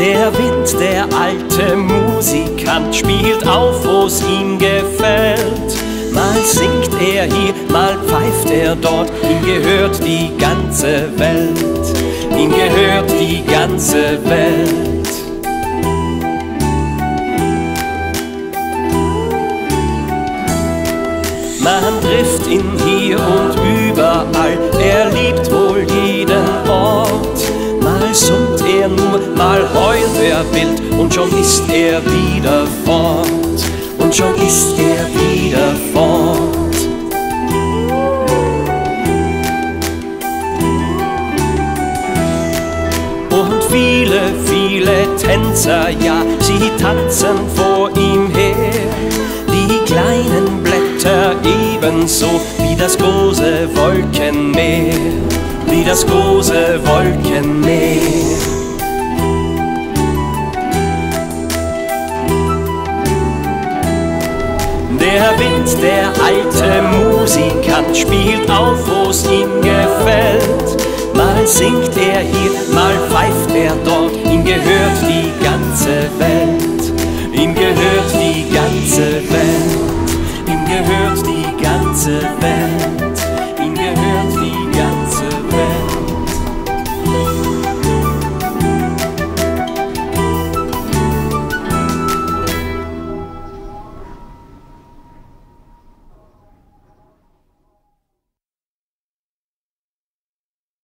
Der Wind, der alte Musikant, spielt auf, wo's ihm gefällt. Mal singt er hier, mal pfeift er dort, ihm gehört die ganze Welt, ihm gehört die ganze Welt. Man trifft ihn hier und überall, er liebt wohl jeden Ort. Mal summt er nur, mal heult er wild, und schon ist er wieder fort, und schon ist er wieder fort. Und viele, viele Tänzer, ja, sie tanzen vor ihm her. Die kleinen Blätter ebenso wie das große Wolkenmeer, wie das große Wolkenmeer. Der Wind, der alte Musikant, spielt auf, wo's ihm gefällt. Mal singt er hier, mal pfeift er dort, ihm gehört die ganze Welt, ihm gehört die ganze Welt, ihm gehört die ganze Welt.